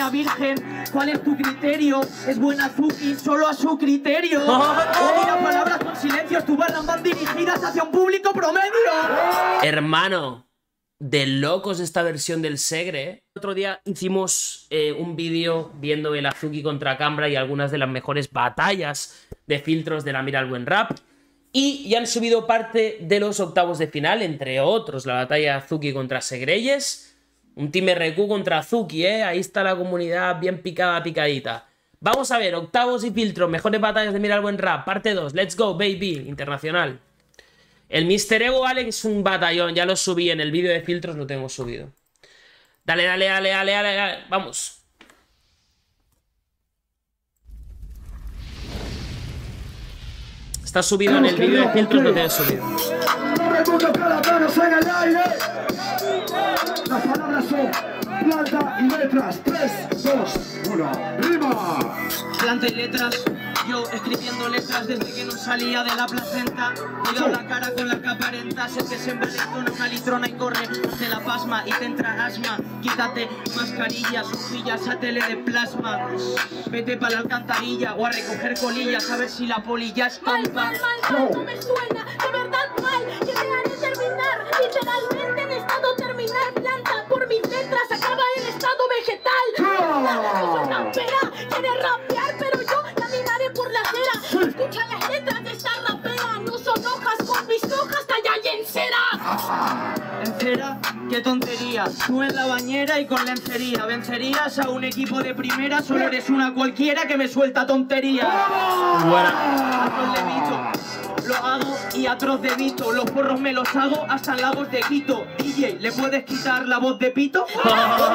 niña virgen. ¿Cuál es tu criterio? Es buena Azuki, solo a su criterio. Odia palabras con silencios, tu barras van dirigidas hacia un público promedio. Hermano, de locos esta versión del Segre, ¿eh? El otro día hicimos un vídeo viendo el Azuki contra Cambra y algunas de las mejores batallas de filtros de la Mira el Buen Rap. Y ya han subido parte de los octavos de final, entre otros la batalla Azuki contra Segreyes. Un Team RQ contra Azuki, ¿eh? Ahí está la comunidad bien picada, picadita. Vamos a ver, octavos y filtros, mejores batallas de Mira el Buen Rap, parte 2. Let's go, baby, internacional. El Mr. Ego Alex es un batallón, ya lo subí en el vídeo de filtros, lo tengo subido. Dale, dale, dale, dale, dale, dale. Vamos. Está subido en el vídeo de filtros, lo tengo subido. Las palabras son planta y letras. 3, 2, 1, ¡rima! Planta y letras, yo escribiendo letras desde que no salía de la placenta. Cuidado la cara con la que aparentas, el que se envalentona una litrona y corre, te la pasma y te entra asma. Quítate mascarillas, pillas a tele de plasma. Vete para la alcantarilla o a recoger colillas, a ver si la poli ya estampa. Mal, no me suena, de verdad mal, que te haré terminar, literalmente en estado terminal. Planta, por mis letras acaba en estado vegetal. Soy rapera, quiere rapear, pero yo caminaré por la acera. Escucha las letras de esta rapera, no son hojas, con mis hojas tallé en cera. ¿En cera? ¡Qué tontería! Tú en la bañera y con lencería vencerías a un equipo de primera, solo eres una cualquiera que me suelta tontería. Buena. Atroz de Vito, lo hago y atroz de Vito, los porros me los hago hasta en Lagos de Quito. DJ, ¿le puedes quitar la voz de Pito? Tú con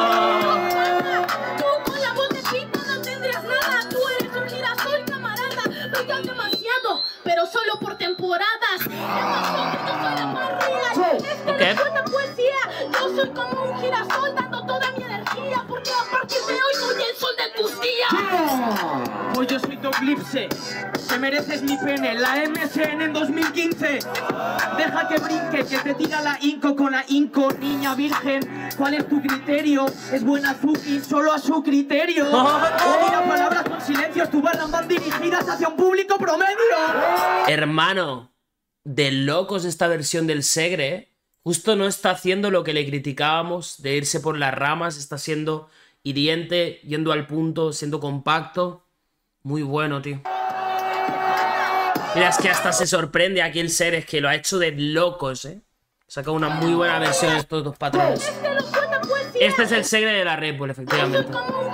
la voz de Pito no tendrías nada, tú eres un girasol, camarada. Brillas demasiado, pero solo por temporadas. Es más, yo soy la más real. Es que no cuenta poesía, yo soy como un girasol dando toda mi energía, porque a partir de hoy soy el sol de tus días. Pues yo soy tu eclipse, te mereces mi pene, la MSN en 2015. Deja que brinque, que te tira la inco con la inco, niña virgen. ¿Cuál es tu criterio? Es buena Azuki, solo a su criterio. Odia palabras con silencios, tu barras van dirigidas hacia un público promedio. Hermano, de locos esta versión del Segre, ¿eh? Justo no está haciendo lo que le criticábamos de irse por las ramas, está siendo hiriente, yendo al punto, siendo compacto. Muy bueno, tío. Mira, es que hasta se sorprende aquí el Segre, es que lo ha hecho de locos, ¿eh? Saca una muy buena versión de estos dos patrones. Este es el Segre de la Red Bull, efectivamente.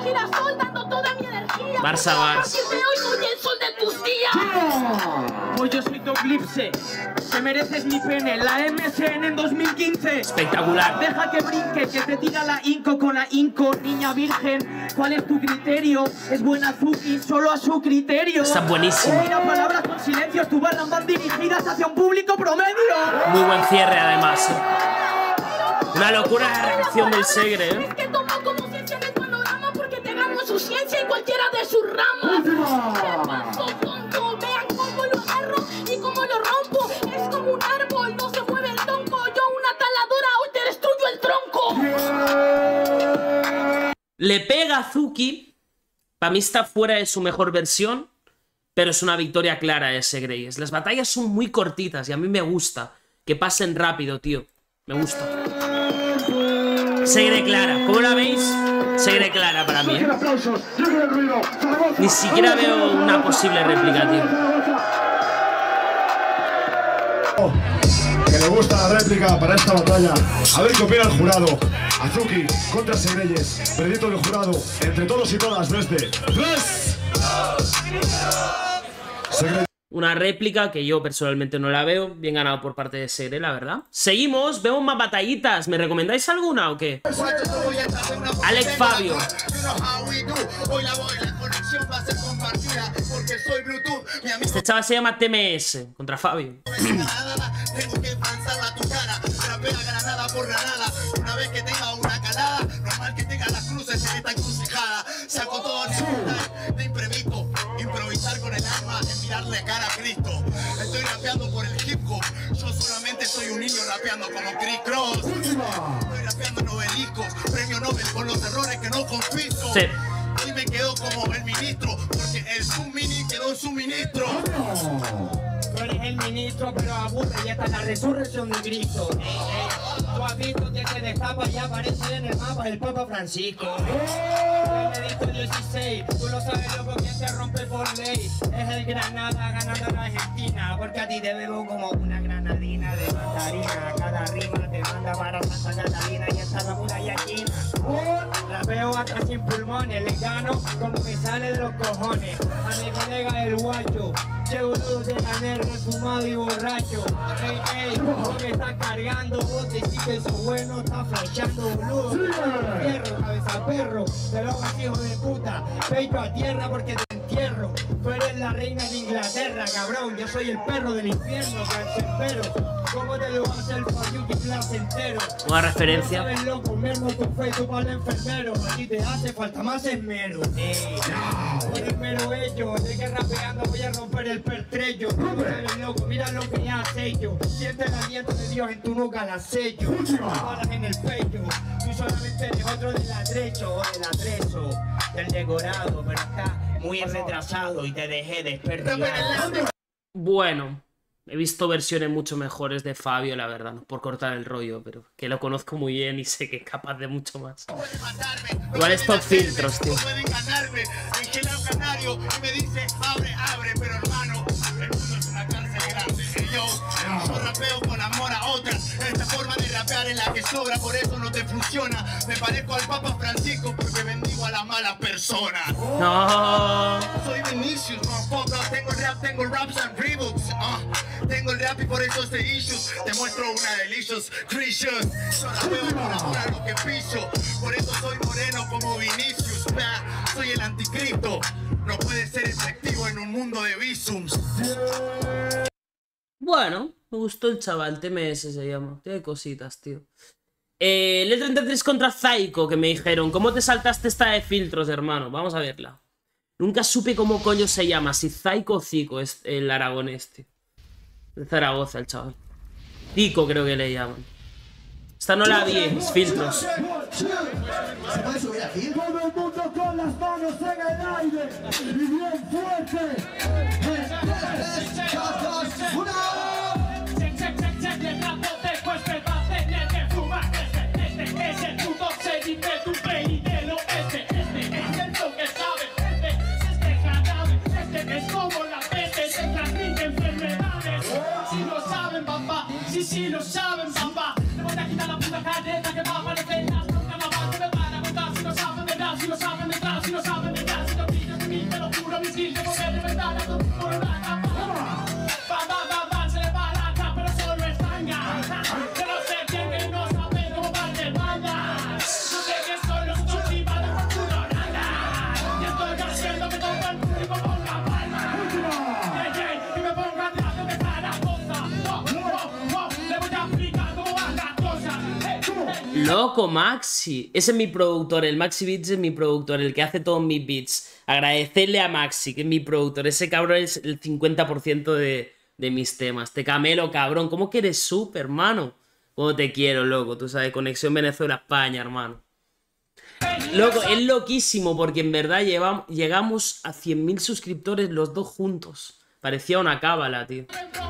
Barça Bars. Pues yo soy tu eclipse, te mereces mi pene, la MSN en 2015. Espectacular. Deja que brinque, que te tira la inco con la inco, niña virgen. ¿Cuál es tu criterio? Es buena Azuki, solo a su criterio. Está buenísimo. Odia palabras con silencios, tu barras van dirigidas hacia un público promedio. Muy buen cierre, además, ¿eh? Una locura de reacción del Segre, ¿eh? Es que toma como ciencia en el panorama porque te gano en su ciencia y cualquiera de sus ramas. ¿Qué pasó, tonto? Vean cómo lo agarro y cómo lo rompo. Es como un árbol, no se mueve el tronco. Yo una taladora, hoy te destruyo el tronco. Le pega a Azuki. Para mí está fuera de su mejor versión, pero es una victoria clara de Segreyes. Las batallas son muy cortitas y a mí me gusta que pasen rápido, tío. Me gusta. Segre clara. ¿Cómo la veis? Segre clara para mí, ¿eh? Ni siquiera veo una posible réplica, tío. Que le gusta la réplica para esta batalla. A ver qué opina el jurado. Azuki contra Segreyes. Veredicto del jurado. Entre todos y todas desde 3. Una réplica que yo personalmente no la veo. Bien ganado por parte de Segre, la verdad. Seguimos, vemos más batallitas. ¿Me recomendáis alguna o qué? Alex Fabio. Este chaval se llama TMS contra Fabio. Tengo que pasarla a tu cara, para ver granada por granada. Una vez que tenga una calada, normal que tenga las cruces en esta encrucijada. Saco todo de imprevisto, improvisar con el alma, en mirarle cara a Cristo. Estoy rapeando por el hip hop, yo solamente soy un niño rapeando como Chris Cross. Estoy rapeando noveliscos, premio Nobel con los errores que no confiso. Sí. Hoy me quedo como el ministro, porque el submini quedó en suministro. Tú eres el ministro, pero aburre y esta es la resurrección de Cristo. Tú has visto que se destapa y aparece en el mapa el Papa Francisco. Benedicto 16, tú lo sabes, loco, quien se rompe por ley. Es el Granada ganando a la Argentina, porque a ti te bebo como una granadina de mandarina. Cada rima te manda para Santa Catalina y esta la muralla china. Rapeo hasta sin pulmones, le gano como me sale de los cojones. A mi colega el guacho, seguro de ganar refumado y borracho. Ey, ey, vos me estás cargando, vos decís que eso bueno, está flashando, boludo. Perro, cabeza perro, te lo hagas hijo de puta. Peito a tierra porque te entierro. Tú eres la reina de Inglaterra, cabrón. Yo soy el perro del infierno, cancerbero. ¿Cómo te lo hace el Fayuki placentero? Una referencia. No sabes loco, mermo tu feito para el enfermero. A ti te hace falta más esmero. Por el mero hecho de que rapeando voy a romper el pertrello. No sabes loco, mira lo que has hecho. Siente el aliento de Dios en tu nuca, la sello. Balas en el pecho. Tú solamente eres otro del atrecho o del atrezo. Del decorado, pero está muy retrasado y te dejé desperdigado. Bueno, he visto versiones mucho mejores de Fabio, la verdad, no por cortar el rollo, pero que lo conozco muy bien y sé que es capaz de mucho más. Igual es top filtros, tío. Pueden ganarme, engela un canario y me dice abre, abre, pero hermano, el mundo es una cárcel grande. Y yo rapeo con amor a otras. Esta forma de rapear es la que sobra, por eso no te funciona. Me parezco al Papa Francisco porque bendigo a la mala persona. No. Soy Vinicius, motherfucker. Tengo el rap, tengo raps and rebooks. Tengo el rap y por eso este issues. Te muestro una delicious Christian. Yo rapeo por amor a lo que piso. Por eso soy moreno como Vinicius. Soy el anticristo. No puede ser efectivo en un mundo de visums. Bueno, me gustó el chaval, TMS se llama. Tiene cositas, tío. El 33 contra Zaiko, que me dijeron, ¿cómo te saltaste esta de filtros, hermano? Vamos a verla. Nunca supe cómo coño se llama, si Zaiko o Zico es el aragonés, tío. De Zaragoza, el chaval. Zico creo que le llaman. Esta no la vi, es filtros. ¿Se puede subir aquí? Todo el mundo con las manos en el aire y bien fuerte. Si lo saben, papá, te voy a quitar la puta careta que va a aparecer las nunca la van, me van a contar si lo saben verdad, si lo saben detrás, si lo saben detrás, si lo pillas de mí, te lo juro, mis kills, te volveré verdad, a tu por la capa. Va, se le va la capa, pero solo es tanga. Que no sé quién que no sabe cómo va de banda. No sé que son los otros rivales por puro nada. Y estoy haciendo que todo el público ponga palma. Y me ponga atrás de Zaragoza. Loco, Maxi. Ese es mi productor, el Maxi Beats es mi productor, el que hace todos mis beats. Agradecerle a Maxi, que es mi productor. Ese cabrón es el 50% de mis temas. Te camelo, cabrón. ¿Cómo que eres súper, hermano? Cómo te quiero, loco. Tú sabes, conexión Venezuela-España, hermano. Loco, es loquísimo porque en verdad llegamos a 100.000 suscriptores los dos juntos. Parecía una cábala, tío.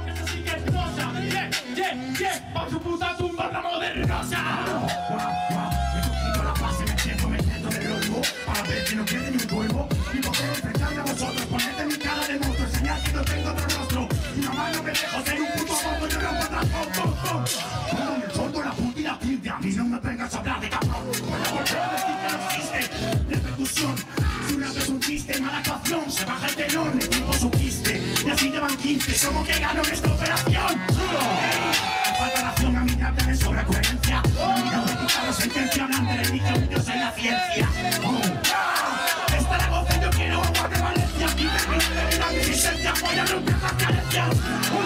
No me vengas a hablar de cabrón. Repercusión. Si una vez un chiste, mala actuación. Se baja el telón, el tiempo subiste. Y así llevan 15. ¿Cómo que ganó esta operación? Falta nación, a mí me hablan de sobra coherencia. Mira, critica la sentencia, hablan de religión, yo soy la ciencia. Esta la goza, yo quiero agua de Valencia. Y de la resistencia, voy a romper las carencias.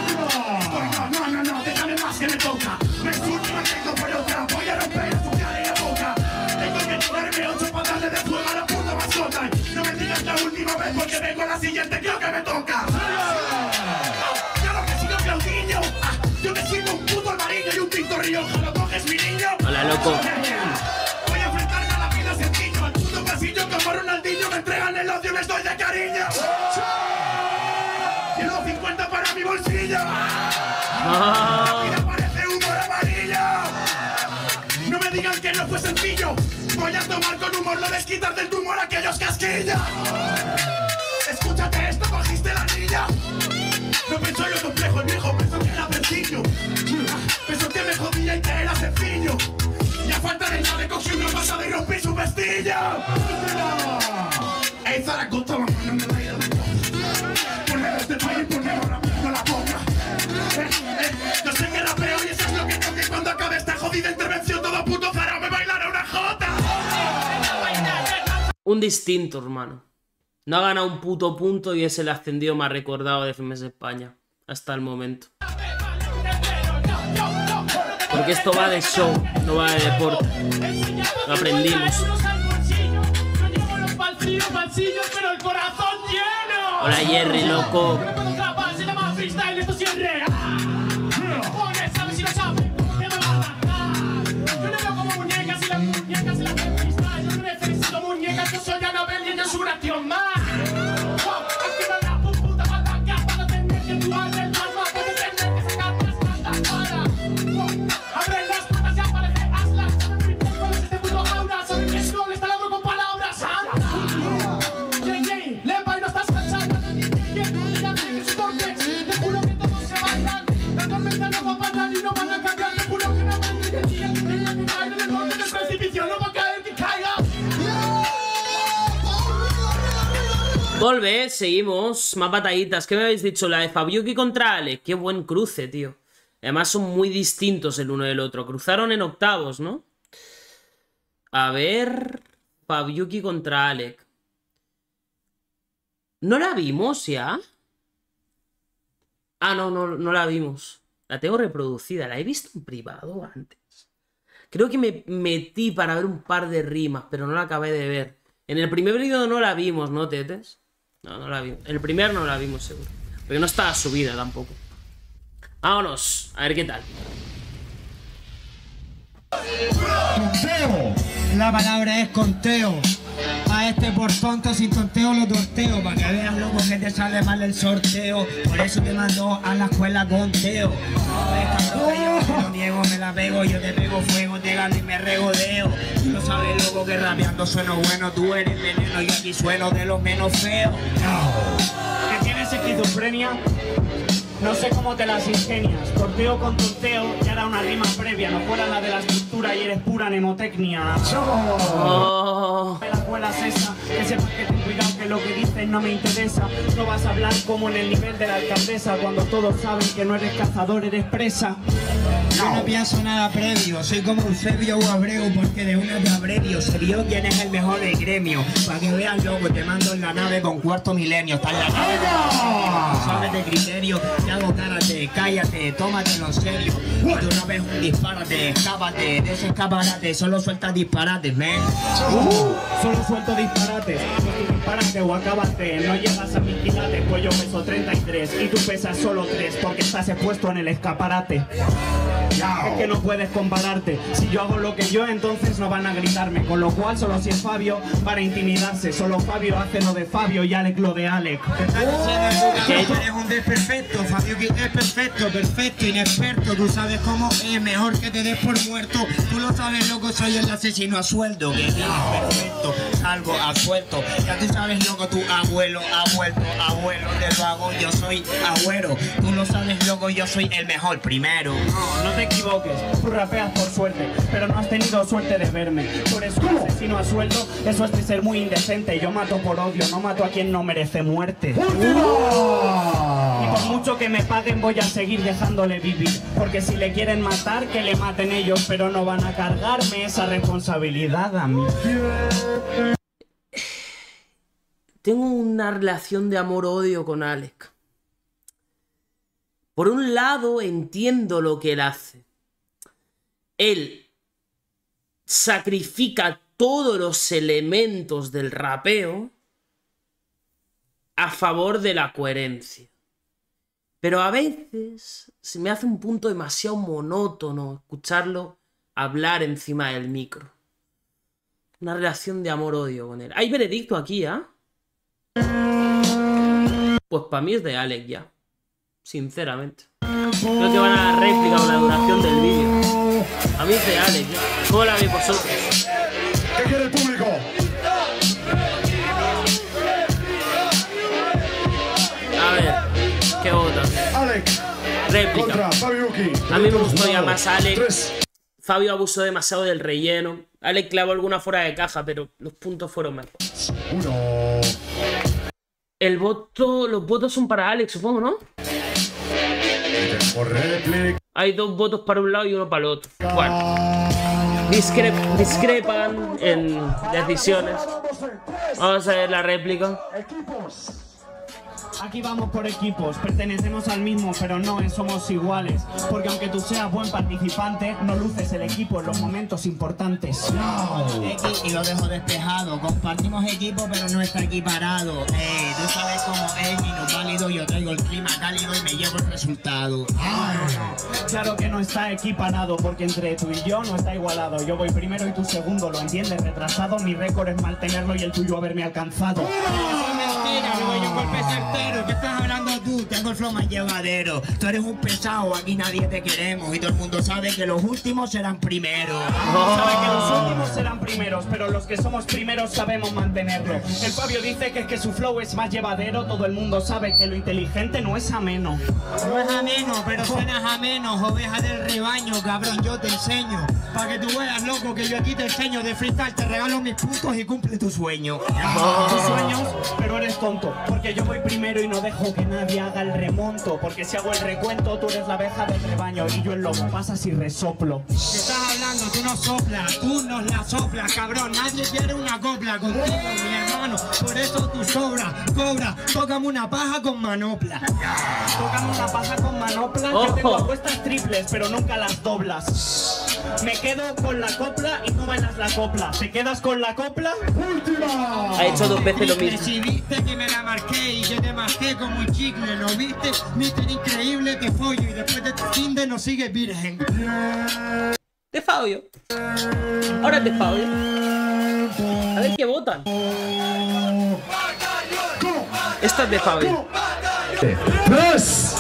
No, déjame más que me toca. Me surge, me tengo por otra. Voy a romper a tu cara y la boca. Tengo que tirarme 8 para darle de fuego a la puta mascota. No me digas la última vez porque vengo a la siguiente, creo que me toca. Claro que sigo Claudinho. Yo me siento un puto amarillo y un tinto Rioja. ¿Lo coges, mi niño? Hola, loco. Voy a enfrentarme a la espacio les doy de cariño. Quiero 50 para mi bolsillo. Y me parece humor amarillo. No me digan que no fue sencillo. Voy a tomar con humor, no les quitas del tumor a aquellos casquillas. Escúchate esto, cogiste la niña. No pensó yo complejo, el viejo pensó que era sencillo. Pensó que me jodía y que era sencillo. Y a falta de nada cogí una pasada y rompí su vestillo. Ey, Zaragoza, la mano en el aire. Ponme este país, ponme no la ponga. Yo sé que rapeo y eso es lo que toque. Cuando acabe esta jodida intervención, todo puto Zara me bailará una jota. Un distinto, hermano. No ha ganado un puto punto y es el ascendido más recordado de FMS España. Hasta el momento. Porque esto va de show, no va de deporte. Lo aprendimos. Hola Jerry, loco. Volve, seguimos. Más batallitas. ¿Qué me habéis dicho? La de Fabiuki contra Ale. Qué buen cruce, tío. Además son muy distintos el uno del otro. Cruzaron en octavos, ¿no? A ver... Fabiuki contra Alec. ¿No la vimos ya? Ah, no la vimos. La tengo reproducida. La he visto en privado antes. Creo que me metí para ver un par de rimas, pero no la acabé de ver. En el primer vídeo no la vimos, ¿no, tetes? No la vimos. El primer no la vimos, seguro. Porque no estaba subida tampoco. Vámonos. A ver qué tal. Conteo. La palabra es conteo. A este por tonto sin tonteo lo torteo. Para que veas, loco, que te sale mal el sorteo. Por eso te mando a la escuela conteo. Yo no niego, me la pego. Yo te pego fuego, te gano y me regodeo. Tú no sabes, loco, que rapeando sueno bueno. Tú eres veneno y aquí sueno de los menos feos. ¿Que tienes esquizofrenia? No sé cómo te las ingenias. Torteo con torteo ya era una rima previa. No fuera la de la estructura y eres pura mnemotecnia. La escuela es esa. Que sepas que ten cuidado que lo que dices no me interesa. No vas a hablar como en el nivel de la alcaldesa. Cuando todos saben que no eres cazador, eres presa. Yo no pienso nada previo, soy como Eusebio o Abreu, porque de una te abrevio. Se vio quién es el mejor del gremio. Para que vean, loco, te mando en la nave con cuarto milenio. Está en la nave, no sabes de criterio. Te hago karate, cállate, tómatelo en serio. Y tú no ves un disparate, escápate de ese escaparate. Solo sueltas disparates, man. Solo suelto disparates. Disparate o acábate. No llegas a 1000 quilates, pues yo peso 33 y tú pesas solo 3 porque estás expuesto en el escaparate. Es que no puedes compararte. Si yo hago lo que yo, entonces no van a gritarme. Con lo cual, solo si es Fabio, para intimidarse. Solo Fabio hace lo de Fabio y Alec lo de Alec. Eres un desperfecto, Fabio es perfecto, perfecto, inexperto. Tú sabes cómo es, mejor que te des por muerto. Tú lo sabes, loco, soy el asesino a sueldo. Que es perfecto, salgo a suelto. Ya tú sabes, loco, tu abuelo ha vuelto. Abuelo, te lo hago, yo soy agüero. Tú lo sabes, loco, yo soy el mejor primero. No te equivoques, tú rapeas por suerte, pero no has tenido suerte de verme. Por eso asesino a sueldo, eso es de ser muy indecente. Yo mato por odio, no mato a quien no merece muerte. Y por mucho que me paguen voy a seguir dejándole vivir. Porque si le quieren matar, que le maten ellos, pero no van a cargarme esa responsabilidad a mí. Tengo una relación de amor-odio con Alec. Por un lado, entiendo lo que él hace. Él sacrifica todos los elementos del rapeo a favor de la coherencia. Pero a veces se me hace un punto demasiado monótono escucharlo hablar encima del micro. Una relación de amor-odio con él. Hay veredicto aquí, ¿ah? Pues para mí es de Alex ya. Sinceramente. Creo que van a dar réplica con la duración del vídeo. A mí es de Alex ya. ¿Cómo la veis vosotros? ¿Qué quiere el público? A ver, ¿qué vota? Alex. Réplica. Contra Fabi Uki. A mí me gustó ya más Alex. 3. Fabio abusó demasiado del relleno. Alex clavó alguna fuera de caja, pero los puntos fueron mejores. 1. Los votos son para Alex, supongo, ¿no? Por réplica. Hay 2 votos para un lado y uno para el otro. Bueno, discrepan en decisiones. Vamos a ver la réplica. Aquí vamos por equipos, pertenecemos al mismo, pero no somos iguales. Porque aunque tú seas buen participante, no luces el equipo en los momentos importantes. X y lo dejo despejado. Compartimos equipo, pero no está equiparado. Tú sabes cómo es, mi no válido. Yo traigo el clima cálido y me llevo el resultado. Claro que no está equiparado, porque entre tú y yo no está igualado. Yo voy primero y tú segundo, ¿lo entiendes? Retrasado, mi récord es mantenerlo y el tuyo haberme alcanzado. Eso es mentira, no voy a un golpe certero. ¿Qué estás hablando tú? Tengo el flow más llevadero. Tú eres un pesado, aquí nadie te queremos. Y todo el mundo sabe que los últimos serán primeros. Sabe que los últimos serán primeros, pero los que somos primeros sabemos mantenerlo. El Fabio dice que es que su flow es más llevadero. Todo el mundo sabe que lo inteligente no es ameno. No es ameno, pero suenas ameno. Oveja del rebaño, cabrón, yo te enseño. Para que tú veas, loco, que yo aquí te enseño. De freestyle te regalo mis puntos y cumple tu sueño. Tus sueños, pero eres tonto. Porque yo voy primero y no dejo que nadie haga el remonto. Porque si hago el recuento, tú eres la abeja del rebaño y yo el lobo. Pasas y resoplo. ¿Qué estás hablando? Tú no soplas, tú nos la soplas, cabrón. Nadie quiere una copla contigo, mi hermano. Por eso tú sobras, cobra. Tócame una paja con manopla. Tócame una paja con manopla. Yo tengo apuestas triples, pero nunca las doblas. Me quedo con la copla y no bailas la copla. ¿Te quedas con la copla? ¡Última! Ha hecho 2 veces lo mismo. Si viste que me la marqué y que te marqué como un chicle, ¿no viste? Mister Increíble, te follo y después de tu finde no sigues virgen. De Fabio. Ahora es de Fabio. A ver qué votan. Esta es de Fabio. 3.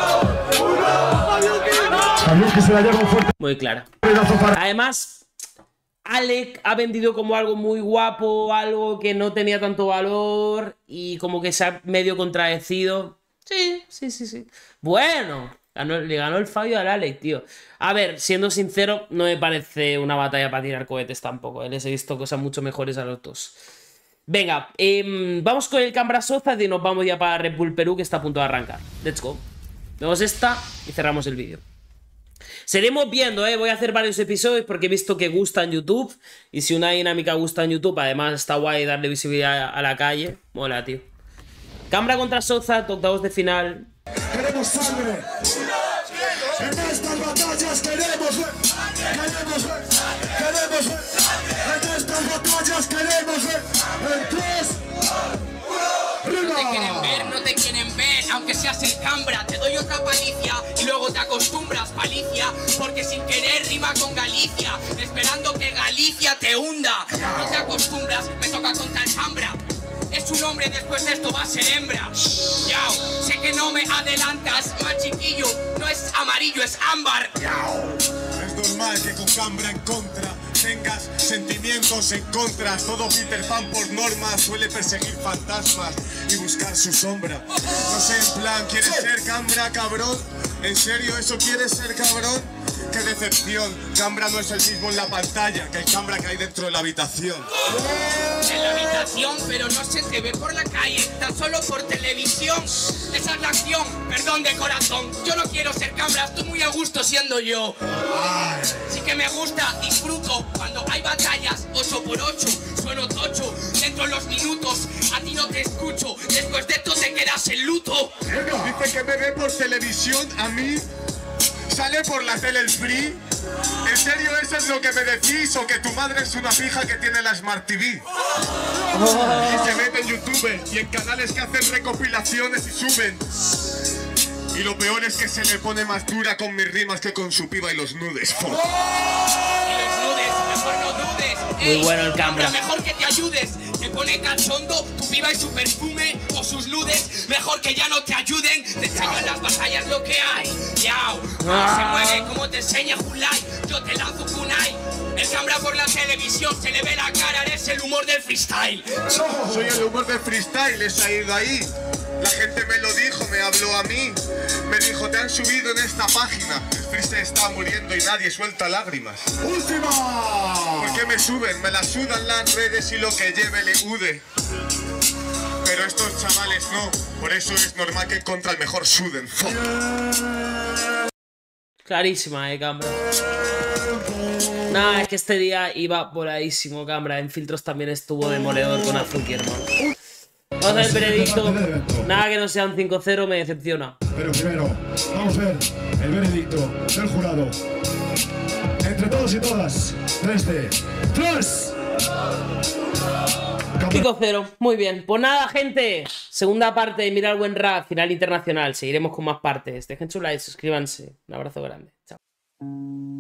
Fabi que se la lleva un fuerte Muy clara. pedazo para... Además, Alex ha vendido como algo muy guapo, algo que no tenía tanto valor y como que se ha medio contradecido. Sí. Bueno, le ganó el Fabio al Alex, tío. A ver, siendo sincero, no me parece una batalla para tirar cohetes tampoco. Les he visto cosas mucho mejores a los dos. Venga, vamos con el Cambra Soza y nos vamos ya para Red Bull Perú, que está a punto de arrancar. Let's go. Vemos esta y cerramos el vídeo. Seguiremos viendo, voy a hacer varios episodios porque he visto que gusta en YouTube. Y si una dinámica gusta en YouTube, además está guay darle visibilidad a la calle. Mola, tío. Cambra contra Soza, octavos de final. Queremos sangre. En estas batallas queremos ver. En estas batallas queremos ver. En 3. No te quieren ver, no te quieren ver, aunque seas el Cambra, te doy otra palicia y luego te acostumbras, palicia, porque sin querer rima con Galicia, esperando que Galicia te hunda. No te acostumbras, me toca contra el Cambra. Es un hombre, después de esto va a ser hembra. Yao, sé que no me adelantas, más chiquillo, no es amarillo, es ámbar. Es normal que con Cambra en contra tengas sentimientos en contras. Todo Peter Pan por norma suele perseguir fantasmas y buscar su sombra. No sé, en plan, ¿quieres ser Cambra, cabrón? ¿En serio eso quieres ser, cabrón? ¡Qué decepción! Cambra no es el mismo en la pantalla que el Cambra que hay dentro de la habitación. En la habitación, pero no se te ve por la calle, tan solo por televisión. Esa es la acción, perdón de corazón. Yo no quiero ser Cambra, estoy muy a gusto siendo yo. Sí que me gusta, disfruto cuando hay batallas 8×8, sueno tocho dentro de los minutos. A ti no te escucho, después de esto te quedas en luto. Dice que me ve por televisión, a mí sale por la tele el free. ¿En serio eso es lo que me decís? ¿O que tu madre es una pija que tiene la Smart TV? Y se mete en YouTube y en canales que hacen recopilaciones y suben. Y lo peor es que se le pone más dura con mis rimas que con su piba y los nudes. Y los nudes, mejor no dudes. Muy bueno el Cambra. Mejor que te ayudes. Te pone cachondo tu piba y su perfume o sus nudes. Mejor que ya no te ayuden. Te enseño en las batallas lo que hay. Yao. Cómo se mueve, cómo te enseña Julai. Yo te lanzo kunai. El Cambra por la televisión se le ve la cara. Eres el humor del freestyle. Soy el humor del freestyle, he salido ahí. La gente me lo dijo, me habló a mí. Me dijo, te han subido en esta página. El freestyle está muriendo y nadie suelta lágrimas. ¡Última! ¿Por qué me suben? Me la sudan las redes y lo que lleve le ude. Pero estos chavales no. Por eso es normal que contra el mejor suden. Clarísima, Cambra. Nah, es que este día iba voladísimo, Cambra. En filtros también estuvo demoledor con Azuki, hermano. Vamos a ver el veredicto. Nada que no sea un 5-0 me decepciona. Pero primero, vamos a ver el veredicto del jurado. Entre todos y todas, 3. 5-0, muy bien. Pues nada, gente. Segunda parte de Mira el Buen Rap, final internacional. Seguiremos con más partes. Dejen su like, suscríbanse. Un abrazo grande. Chao.